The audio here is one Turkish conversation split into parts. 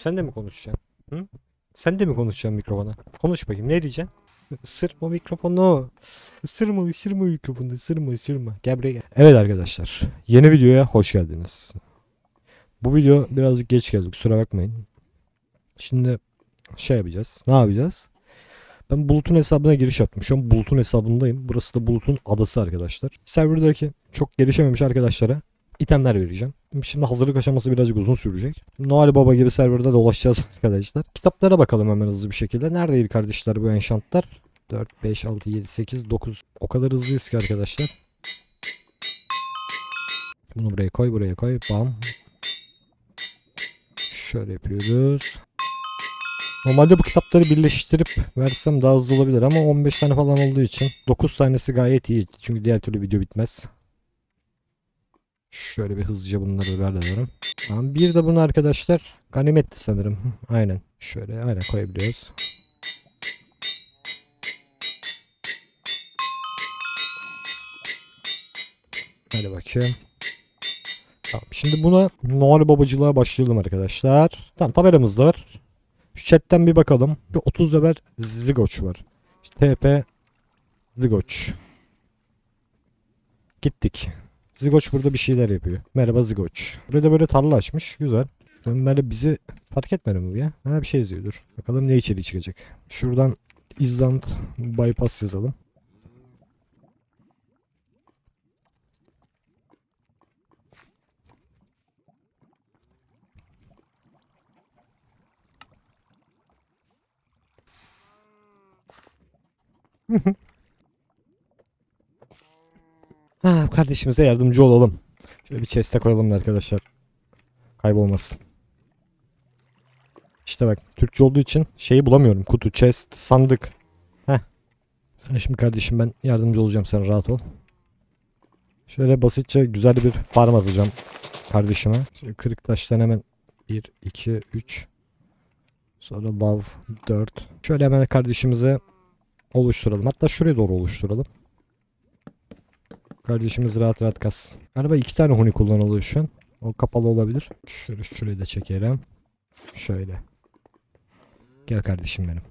Sen de mi konuşacaksın? Hı? Sen de mi konuşacaksın mikrofona? Konuş bakayım. Ne diyeceksin? Isırma mikrofonu. Isırma mikrofonu. Isırma. Gel buraya gel. Evet arkadaşlar. Yeni videoya hoş geldiniz. Bu video birazcık geç geldi. Kusura bakmayın. Şimdi şey yapacağız. Ne yapacağız? Ben Bulut'un hesabına giriş yaptım. Şu an Bulut'un hesabındayım. Burası da Bulut'un adası arkadaşlar. Serverdaki çok gelişememiş arkadaşlara itemler vereceğim. Şimdi hazırlık aşaması birazcık uzun sürecek. Noel Baba gibi serverda dolaşacağız arkadaşlar. Kitaplara bakalım hemen hızlı bir şekilde. Neredeydi kardeşler bu enchantlar? 4, 5, 6, 7, 8, 9. O kadar hızlıyız ki arkadaşlar. Bunu buraya koy. Bam. Şöyle yapıyoruz. Normalde bu kitapları birleştirip versem daha hızlı olabilir ama 15 tane falan olduğu için 9 tanesi gayet iyi. Çünkü diğer türlü video bitmez. Şöyle bir hızlıca bunları hallediyorum. Tamam, bir de bunu arkadaşlar ganimetti sanırım. Aynen. Şöyle aynen koyabiliyoruz. Hadi bakayım. Tamam, şimdi buna Noel babacılığa başlayalım arkadaşlar. Tamam, tabelamız da var. Şu chatten bir bakalım. Bir 30 level Zigoç var. İşte TP Zigoç. Gittik. Zigoç burada bir şeyler yapıyor. Merhaba Zigoç. Burada böyle tarla açmış. Güzel. Böyle bizi fark etmedi mi bu ya? Ha, bir şey yazıyor, dur. Bakalım ne içeriği çıkacak. Şuradan Island bypass yazalım. Ha, kardeşimize yardımcı olalım. Şöyle bir chest'e koyalım da arkadaşlar. Kaybolmasın. İşte bak, Türkçe olduğu için şeyi bulamıyorum. Kutu, chest, sandık. Heh. Sen şimdi kardeşim, ben yardımcı olacağım, sen rahat ol. Şöyle basitçe güzel bir farm atacağım kardeşime. Şöyle kırık taştan hemen 1, 2, 3. Sonra love 4. Şöyle hemen kardeşimize oluşturalım. Hatta şuraya doğru oluşturalım. Kardeşimiz rahat rahat kalsın. Galiba 2 tane huni kullanılıyor şu an. O kapalı olabilir. Şöyle şurayı da çekelim. Şöyle. Gel kardeşim benim.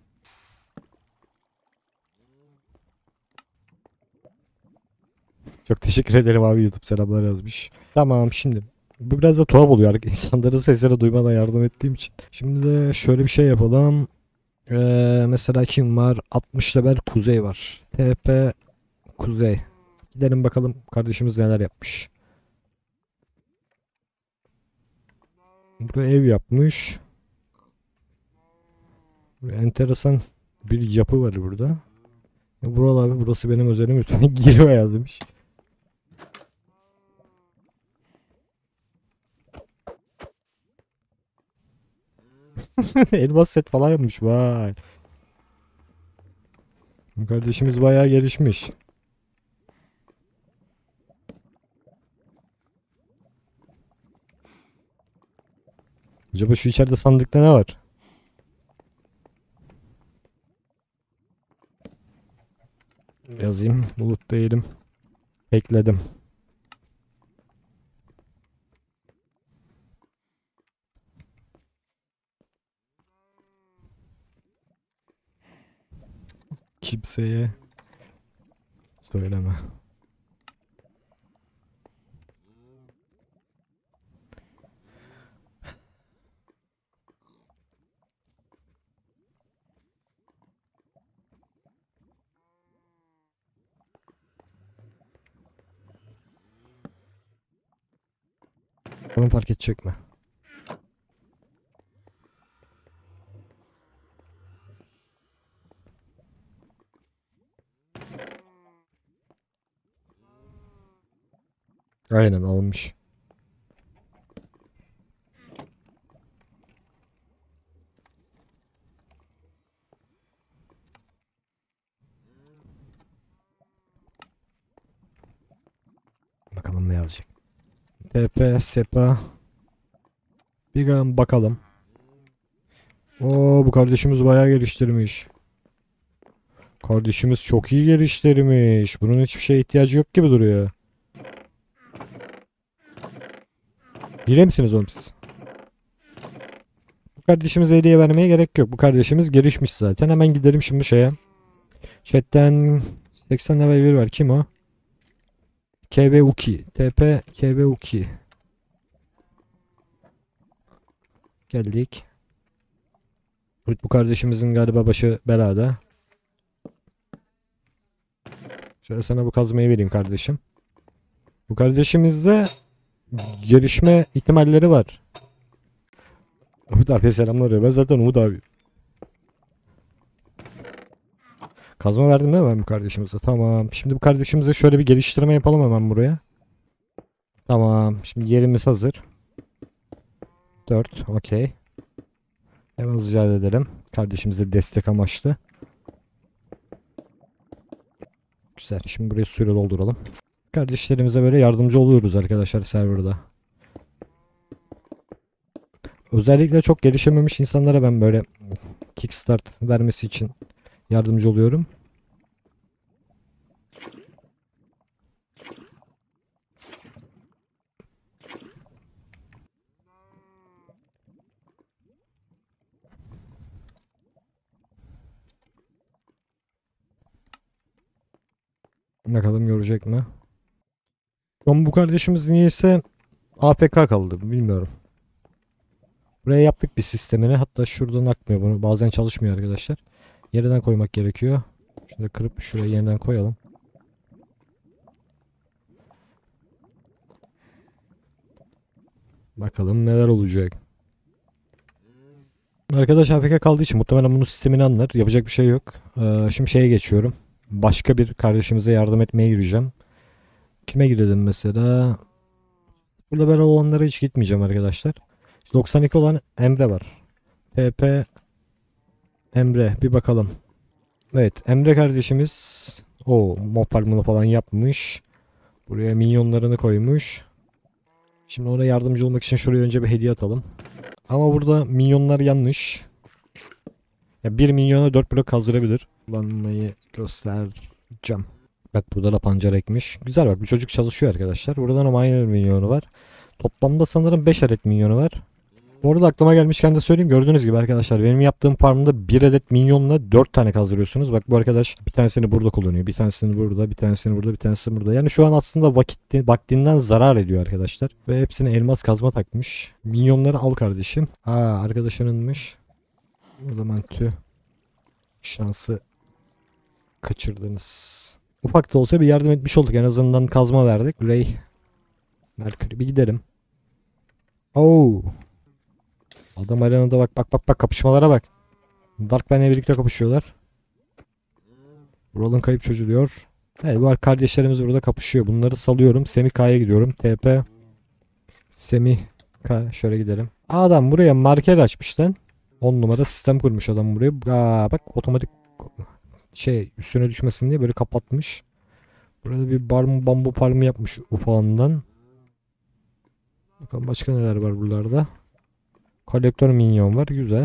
Çok teşekkür ederim abi, YouTube selamlar yazmış. Tamam, şimdi bu biraz da tuhaf oluyor. İnsanların sesleri duymadan yardım ettiğim için. Şimdi de şöyle bir şey yapalım. Mesela kim var? 60 level Kuzey var. TP Kuzey. Gidelim bakalım kardeşimiz neler yapmış. Burada ev yapmış. Enteresan bir yapı var burada. Buralar, burası benim özelim, lütfen girme yazmış. Elmas set falan yapmış, vay. Kardeşimiz bayağı gelişmiş. Acaba şu içeride sandıkta ne var? Yazayım. Bulut değilim. Ekledim. Kimseye söyleme. Onu fark edecek mi? Aynen, almış. Bakalım ne yazacak. TP Sepa. Bir bakalım. Oo, bu kardeşimiz bayağı geliştirmiş. Kardeşimiz çok iyi geliştirmiş. Bunun hiçbir şeye ihtiyacı yok gibi duruyor. Hile misiniz oğlum siz? Bu Kardeşimize hediye vermeye gerek yok. Bu kardeşimiz gelişmiş zaten. Hemen gidelim şimdi şeye. Chat'ten 80 level 1 var. Kim o? KB Uki. TP KB Uki. Geldik. Bu kardeşimizin galiba başı belada. Şöyle sana bu kazmayı vereyim kardeşim. Bu kardeşimizde gelişme ihtimalleri var. Umut abi selamlar. Ben zaten Umut abi. Kazma verdim değil mi ben bu kardeşimize? Tamam. Şimdi bu kardeşimize şöyle bir geliştirme yapalım hemen buraya. Tamam. Şimdi yerimiz hazır. 4. Okey. Hemen hızlıca halledelim. Kardeşimize destek amaçlı. Güzel. Şimdi buraya suyla dolduralım. Kardeşlerimize böyle yardımcı oluyoruz arkadaşlar serverda. Özellikle çok gelişememiş insanlara ben böyle kickstart vermesi için yardımcı oluyorum. Bakalım görecek mi? Ama bu kardeşimiz niyeyse AFK kaldı. Bilmiyorum. Buraya yaptık bir sistemini. Hatta şuradan akmıyor bunu. Bazen çalışmıyor arkadaşlar. Yeniden koymak gerekiyor. Şunu da kırıp şuraya yeniden koyalım. Bakalım neler olacak. Arkadaş AFK kaldığı için muhtemelen bunun sistemini anlar. Yapacak bir şey yok. Şimdi şeye geçiyorum. Başka bir kardeşimize yardım etmeye gireceğim. Kime girelim mesela? Burada ben olanlara hiç gitmeyeceğim arkadaşlar. 92 olan Emre var. TP Emre bir bakalım. Evet Emre kardeşimiz o mob farmını falan yapmış. Buraya minyonlarını koymuş. Şimdi ona yardımcı olmak için şuraya önce bir hediye atalım. Ama burada minyonlar yanlış. Ya 1 milyona 4 blok kazdırabilir. Kullanmayı göstereceğim. Bak burada da pancar ekmiş. Güzel bak bu çocuk çalışıyor arkadaşlar. Buradan o miner minyonu var. Toplamda sanırım 5 adet minyonu var. Bu arada aklıma gelmişken de söyleyeyim. Gördüğünüz gibi arkadaşlar benim yaptığım farmda 1 adet minyonla 4 tane kazdırıyorsunuz. Bak bu arkadaş bir tanesini burada kullanıyor. Bir tanesini burada, bir tanesini burada, bir tanesini burada. Yani şu an aslında vaktinden zarar ediyor arkadaşlar. Ve hepsine elmas kazma takmış. Minyonları al kardeşim. Arkadaşınınmış. O zaman tüh. Şansı kaçırdınız. Ufak da olsa bir yardım etmiş olduk. En azından kazma verdik. Ray. Mercury bir gidelim. Oo. Adam arenada bak kapışmalara bak. Dark benle birlikte kapışıyorlar. Roll'un kayıp çocuğu diyor. Evet bu kardeşlerimiz burada kapışıyor. Bunları salıyorum. Semih K'ya gidiyorum. TP. Semih K. Şöyle gidelim. Adam buraya marker açmış lan. 10 numara sistem kurmuş adam buraya. Bak otomatik üstüne düşmesin diye böyle kapatmış. Burada bir bambu palmi yapmış ufağından. Bakalım başka neler var buralarda. Kolektör minyon var. Güzel.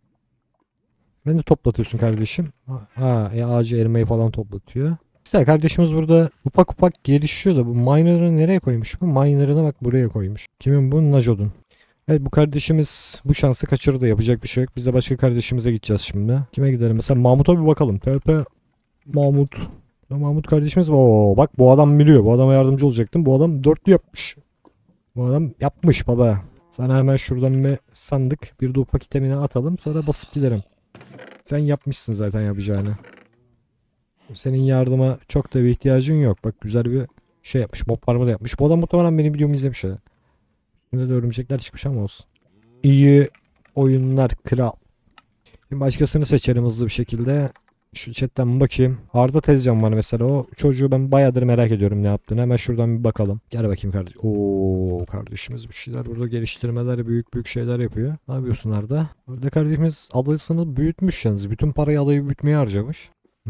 Ben de toplatıyorsun kardeşim. Ağacı elmayı falan toplatıyor. Güzel kardeşimiz burada ufak gelişiyor da bu miner'ı nereye koymuş bu? Miner'ını bak buraya koymuş. Kimin bu? Najod'un. Evet bu kardeşimiz bu şansı kaçırdı. Yapacak bir şey yok. Biz de başka kardeşimize gideceğiz şimdi. Kime gidelim? Mesela Mahmut'a bir bakalım. TP Mahmut. Mahmut kardeşimiz. Oo, bak bu adam biliyor. Bu adama yardımcı olacaktım. Bu adam dörtlü yapmış. Bu adam yapmış baba. Sana hemen şuradan bir sandık bir de ufak itemini atalım. Sonra basıp giderim. Sen yapmışsın zaten yapacağını. Senin yardıma çok da bir ihtiyacın yok. Bak güzel bir şey yapmış. Mob farmı da yapmış. Bu adam muhtemelen benim videomu izlemiş. Üstünde de örümcekler çıkmış ama olsun. İyi oyunlar kral. Şimdi başkasını seçerim hızlı bir şekilde. Şu chatten bakayım. Arda Tezcan var mesela. O çocuğu ben bayağıdır merak ediyorum ne yaptığını. Hemen şuradan bir bakalım. Gel bakayım kardeş. Oo kardeşimiz bir şeyler burada geliştirmeler büyük şeyler yapıyor. Ne yapıyorsun Arda? Orada kardeşimiz adasını büyütmüş yalnız. Bütün parayı adayı büyütmeye harcamış.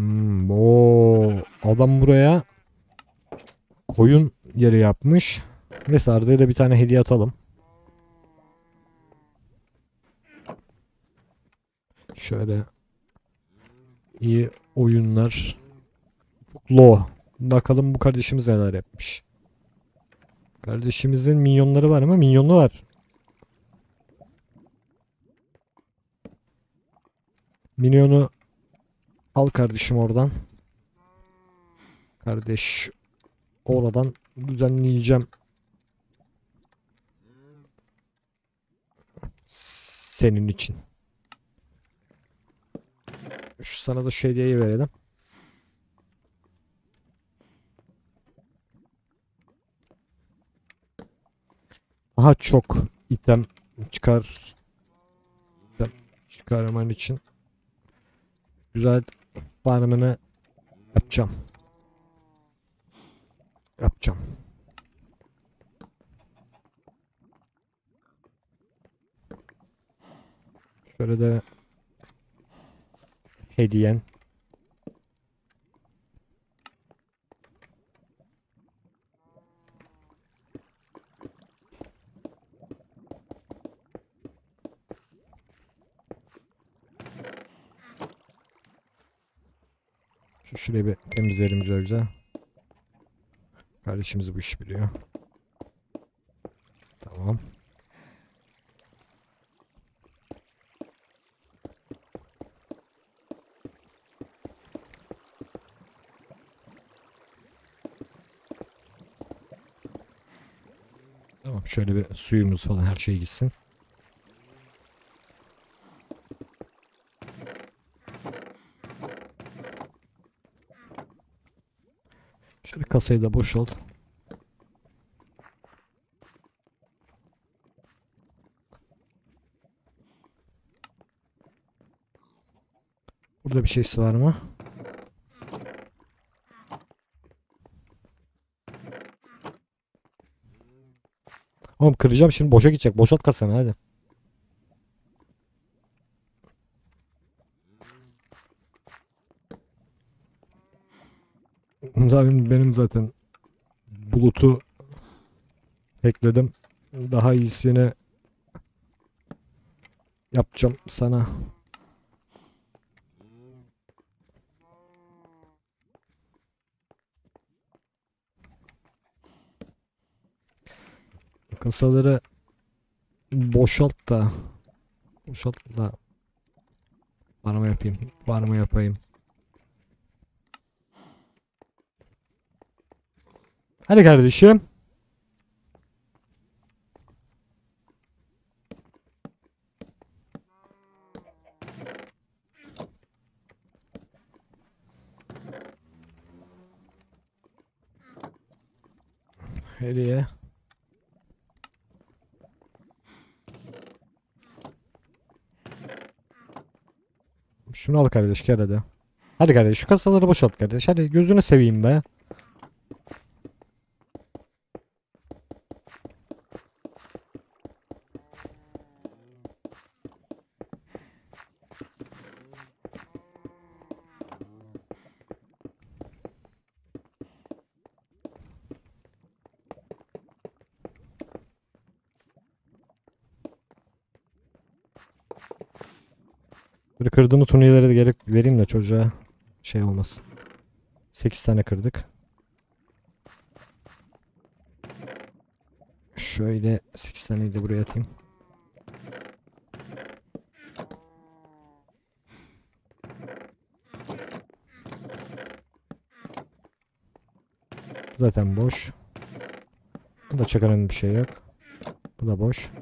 Adam buraya koyun yeri yapmış. Neyse Arda'ya da bir tane hediye atalım. Şöyle iyi oyunlar. Lo. Bakalım bu kardeşimiz neler yapmış. Kardeşimizin minyonları var ama minyonu var. Minyonu al kardeşim oradan. Kardeş oradan düzenleyeceğim. Senin için. Şu sana da şu hediyeyi verelim. Daha çok item çıkarman için güzel farmını yapacağım. Şöyle de hediyen. Şurayı bir temizleyelim güzel güzel. Kardeşimiz bu işi biliyor. Tamam. Tamam, şöyle bir suyumuz falan her şey gitsin. Şöyle kasayı da boşalt. Burada bir şeysi var mı? Oğlum kıracağım şimdi, boşa gidecek. Boşalt kasanı hadi. Benim zaten bulutu ekledim. Daha iyisini yapacağım sana. Kasaları boşalt da var mı yapayım. Hadi kardeşim. Hediye. Şunu al kardeş, gel hadi. Hadi kardeş, şu kasaları boşalt kardeş. Hadi gözünü seveyim be. Böyle kırdığımız tuniyeleri de gerek vereyim de çocuğa şey olmasın. 8 tane kırdık. Şöyle 8 taneyi de buraya atayım. Zaten boş. Bunda çok önemli bir şey yok. Bu da boş.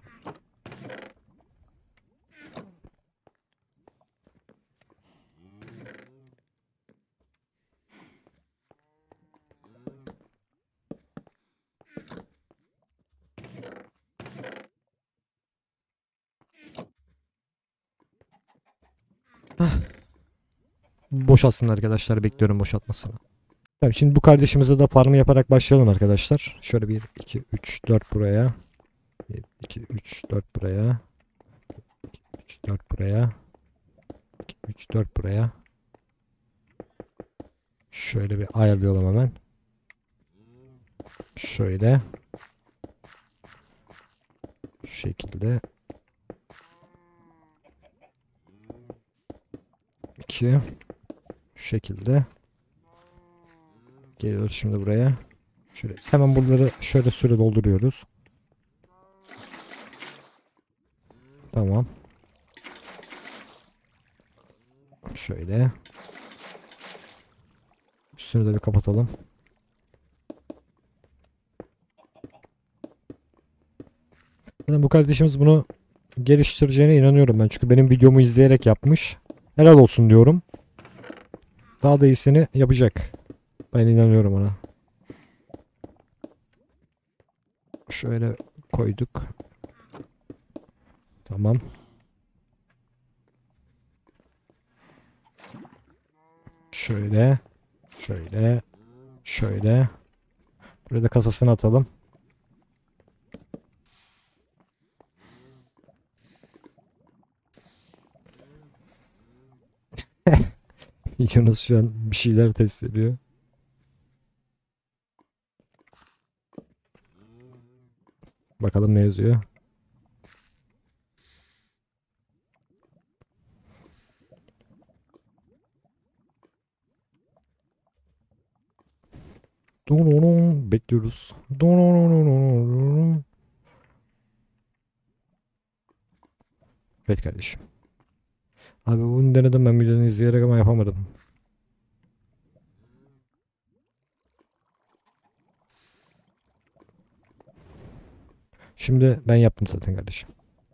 Boşalsın arkadaşlar, bekliyorum boşaltmasını. Tamam, şimdi bu kardeşimize de farmı yaparak başlayalım arkadaşlar. Şöyle 1 2 3 4 buraya. 1 2 3 4 buraya. 2 3 4 buraya. 2 3 4 buraya. Şöyle bir ayarlayalım hemen. Şöyle. Şu şekilde. 2 şu şekilde. Geliyoruz şimdi buraya. Şöyle hemen buraları şöyle süre dolduruyoruz. Tamam. Şöyle. Üstünü de bir kapatalım. Zaten bu kardeşimiz bunu geliştireceğine inanıyorum ben. Çünkü benim videomu izleyerek yapmış. Helal olsun diyorum. Daha da iyisini yapacak. Ben inanıyorum ona. Şöyle koyduk. Tamam. Şöyle. Şöyle. Şöyle. Buraya da kasasını atalım. Yunus şu an bir şeyler test ediyor. Bakalım ne yazıyor. Bekliyoruz. Evet kardeşim. Abi bunu denedim ben videonu izleyerek ama yapamadım. Şimdi ben yaptım zaten kardeşim.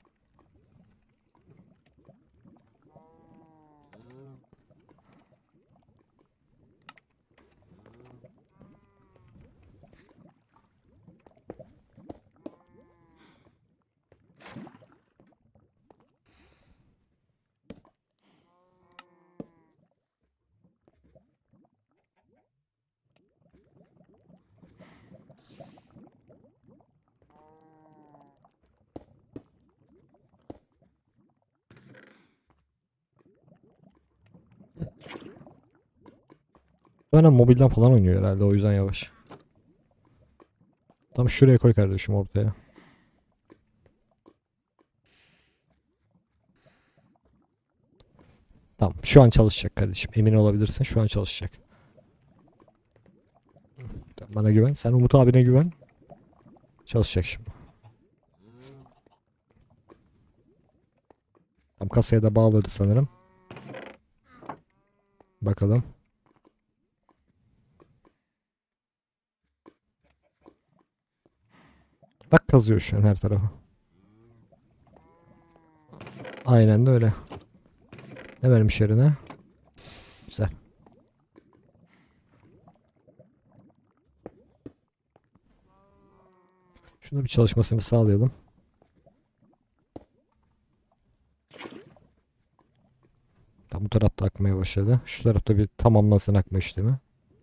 Bana mobilden falan oynuyor herhalde o yüzden yavaş. Tam şuraya koy kardeşim ortaya. Tamam şu an çalışacak kardeşim. Emin olabilirsin şu an çalışacak. Bana güven. Sen Umut abine güven. Çalışacak şimdi. Tam kasaya da bağladı sanırım. Bakalım. Bak kazıyor şu an her tarafı. Aynen de öyle. Ne vermiş yerine? Güzel. Şunu bir çalışmasını sağlayalım. Tam bu tarafta akmaya başladı. Şu tarafta bir tamamlansın akma işlemi.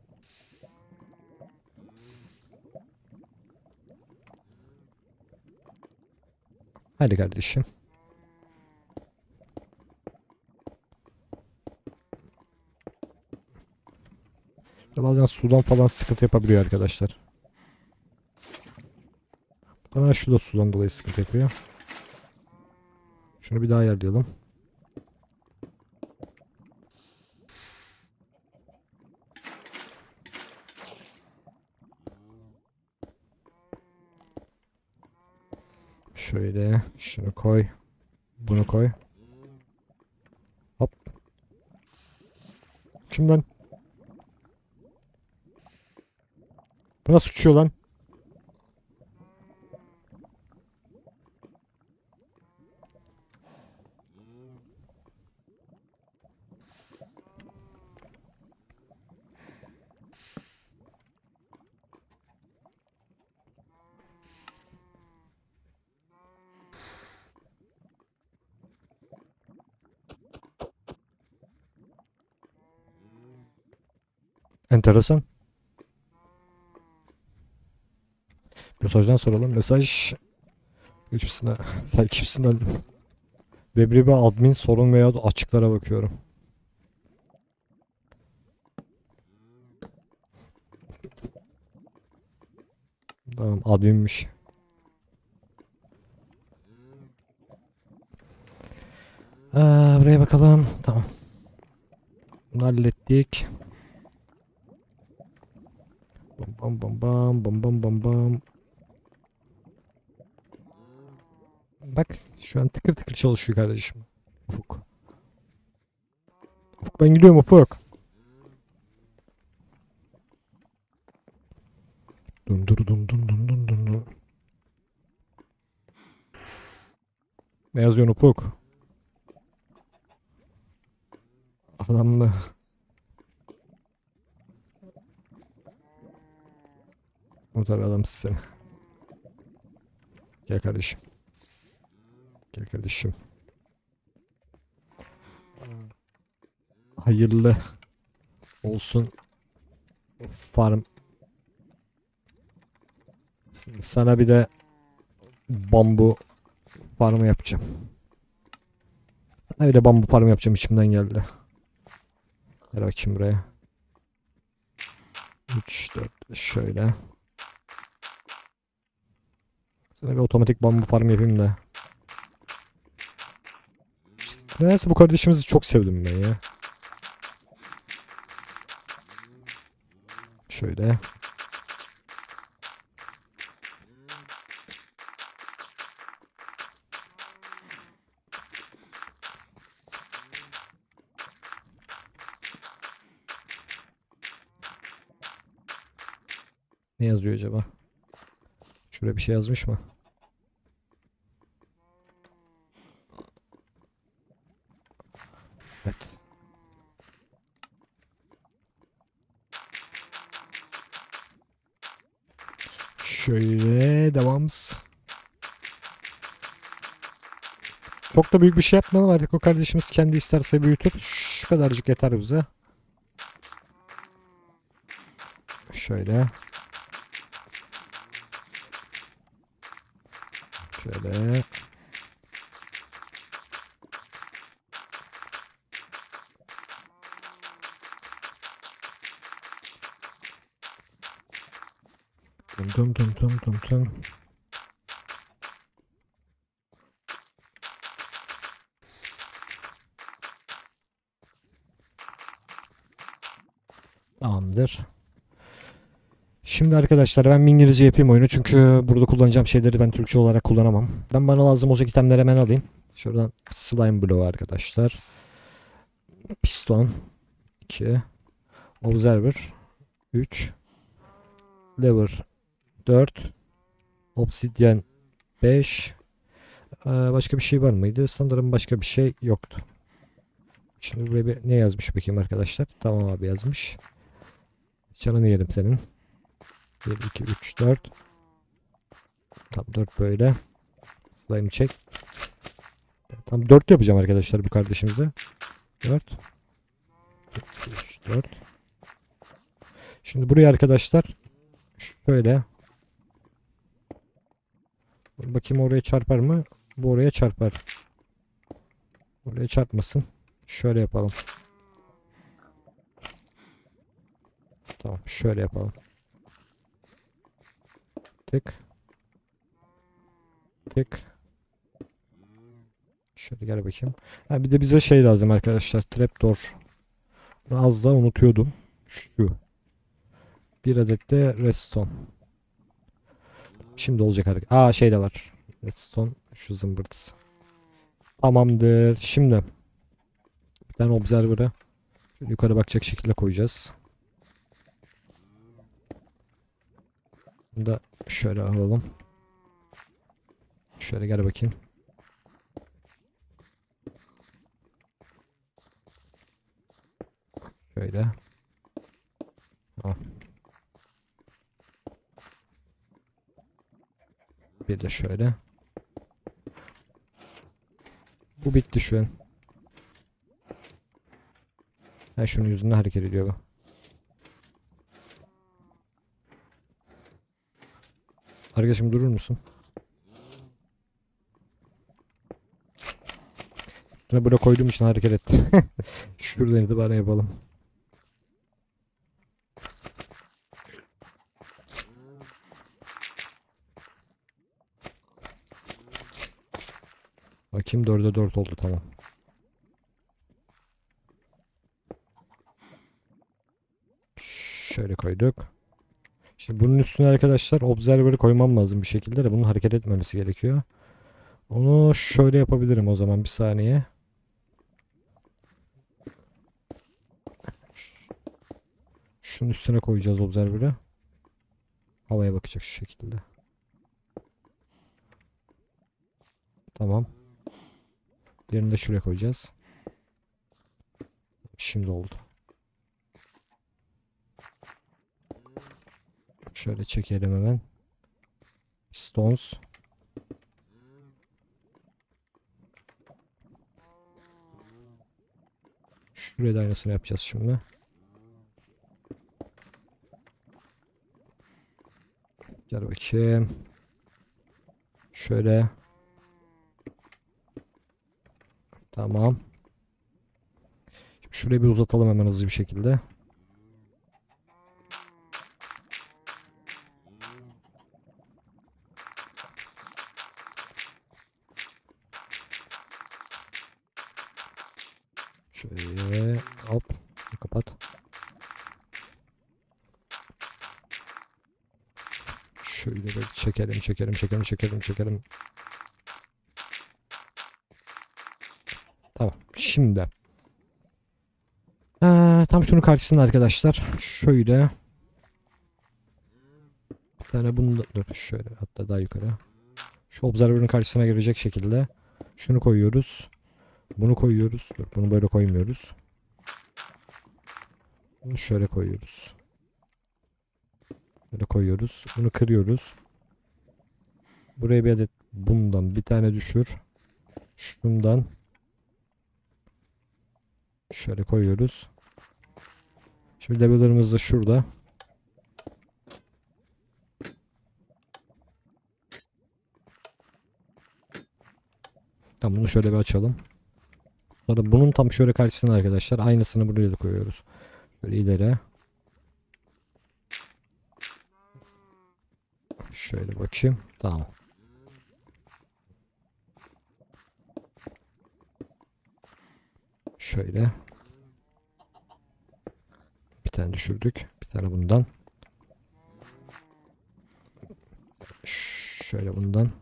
Hadi kardeşim. Bazen sudan falan sıkıntı yapabiliyor arkadaşlar. Bana şu da sudan dolayı sıkıntı yapıyor. Şunu bir daha ayarlayalım. Şöyle şunu koy. Bunu koy. Hop. Kimden? Bu nasıl uçuyor lan? Enteresan. Mesajdan soralım. Mesaj kimsine? Sen kimsin lan? Webribe admin sorun veya açıklara bakıyorum. Tamam adminmiş. Buraya bakalım. Tamam. Bunu hallettik. Bam bam bam bam bam bam bam. Bak şu an tıkır tıkır çalışıyor kardeşim. Ufuk. Ben gidiyorum Ufuk. Dun dur dun dun dun dun dun dun. Ne yazıyorsun Ufuk? Adam mı? O tabi adamsın sen. Gel kardeşim. Gel kardeşim. Hayırlı olsun farm. Sana bir de bambu farmı yapacağım. Sana bir de bambu farmı yapacağım, içimden geldi. Ver bakayım buraya. 3 4 şöyle. Sana bir otomatik bambu farmı yapayım da. Neyse, bu kardeşimizi çok sevdim ben ya. Şöyle. Ne yazıyor acaba? Şuraya bir şey yazmış mı? Evet. Şöyle devam. Çok da büyük bir şey yapmayalım artık, o kardeşimiz kendi isterse büyütür. Şu kadarcık yeter bize. Şöyle. Şöyle. Tum tum tum tum tum tum. Tamamdır. Şimdi arkadaşlar ben bir İngilizce yapayım oyunu, çünkü burada kullanacağım şeyleri ben Türkçe olarak kullanamam. Ben bana lazım olacak itemleri hemen alayım. Şuradan slime bloğu arkadaşlar. Piston 2. Observer 3. Lever 4. Obsidian 5. Başka bir şey var mıydı? Sanırım başka bir şey yoktu. Şimdi buraya bir ne yazmış bakayım arkadaşlar. Tamam abi yazmış. Canını yerim senin. 1, 2, 3, 4. Tam 4 böyle. Slime çek. Tam 4 yapacağım arkadaşlar bu kardeşimize. 4. 3, 4. Şimdi buraya arkadaşlar şöyle. Bakayım oraya çarpar mı? Bu oraya çarpar. Oraya çarpmasın. Şöyle yapalım. Tamam, şöyle yapalım. Tık. Tık. Şöyle gel bakayım. Ha, bir de bize şey lazım arkadaşlar. Trapdoor. Bunu az daha unutuyordum. Şu. Bir adet de redstone. Şimdi olacak hareket. Aa, şey de var. Redstone. Şu zımbırtısı. Tamamdır. Şimdi bir tane observer'ı yukarı bakacak şekilde koyacağız. Bunu da şöyle alalım. Şöyle gel bakayım. Şöyle. Tamam. Bir de şöyle. Bu bitti şu an. Ha, şunun yüzünden hareket ediyor bu. Arkadaşım durur musun? Üstüne böyle koyduğum için hareket etti. Şuradan itibaren yapalım. Bakayım, 4'e 4 oldu, tamam. Şöyle koyduk. Şimdi bunun üstüne arkadaşlar observer'ı koymam lazım bir şekilde de bunun hareket etmemesi gerekiyor. Onu şöyle yapabilirim o zaman, bir saniye. Şunun üstüne koyacağız observer'ı. Havaya bakacak şu şekilde. Tamam. Diğerini de şuraya koyacağız. Şimdi oldu. Şöyle çekelim hemen. Stones. Şuraya da aynısını yapacağız şimdi. Gel bakayım. Şöyle. Tamam. Şimdi şurayı bir uzatalım hemen hızlı bir şekilde. Şöyle hop kapat. Şöyle bir çekelim. Tamam. Şimdi tam şunun karşısında arkadaşlar. Şöyle bir tane bunu da, dur şöyle hatta daha yukarı. Şu observer'ın karşısına girecek şekilde şunu koyuyoruz. Bunu koyuyoruz. Dur, bunu böyle koymuyoruz. Bunu şöyle koyuyoruz. Böyle koyuyoruz. Bunu kırıyoruz. Buraya bir adet bundan bir tane düşür. Şundan şöyle koyuyoruz. Şimdi level'larımız da şurada. Tamam, bunu şöyle bir açalım. Sonra bunun tam şöyle karşısına arkadaşlar aynısını buraya da koyuyoruz. Şöyle ileri. Şöyle bakayım. Tamam. Şöyle. Bir tane düşürdük. Bir tane bundan. Şöyle bundan.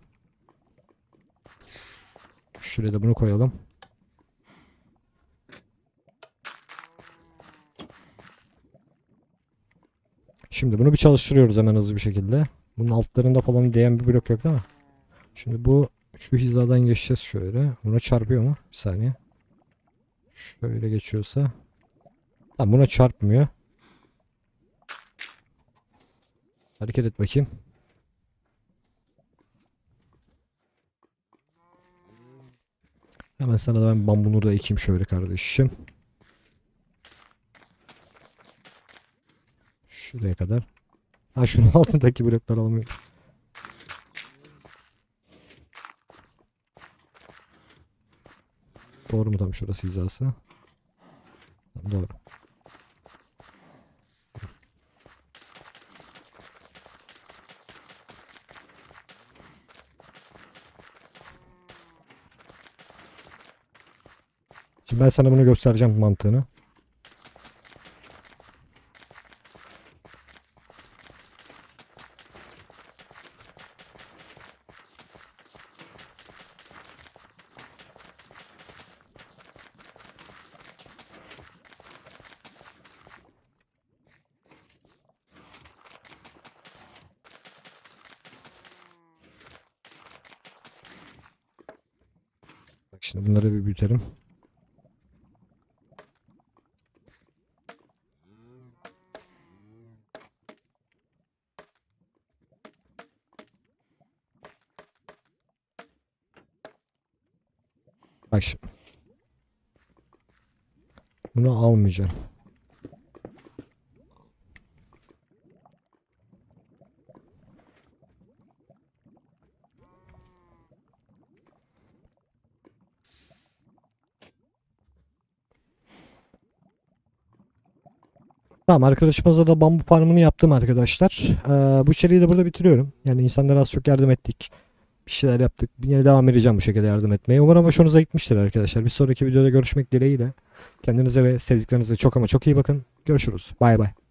Şuraya da bunu koyalım. Şimdi bunu bir çalıştırıyoruz hemen hızlı bir şekilde. Bunun altlarında falan değen bir blok yok değil mi? Şimdi bu şu hizadan geçeceğiz şöyle. Buna çarpıyor mu? Bir saniye. Şöyle geçiyorsa. Tamam, buna çarpmıyor. Hareket et bakayım. Hemen sana da ben bambunu da ekeyim şöyle kardeşim. Şuraya kadar. Ha, şunun altındaki blokları alamıyorum. Doğru mu tam şurası hizası? Tamam, doğru. Şimdi ben sana bunu göstereceğim mantığını. Bak şimdi bunları bir büyütelim. Bak şimdi. Bunu almayacağım. Tamam, arkadaşımıza da bambu farmını yaptım arkadaşlar. Bu içeriği de burada bitiriyorum. Yani insanlara az çok yardım ettik. Bir şeyler yaptık. Yine devam edeceğim bu şekilde yardım etmeye. Umarım hoşunuza gitmiştir arkadaşlar. Bir sonraki videoda görüşmek dileğiyle. Kendinize ve sevdiklerinize çok ama çok iyi bakın. Görüşürüz. Bay bay.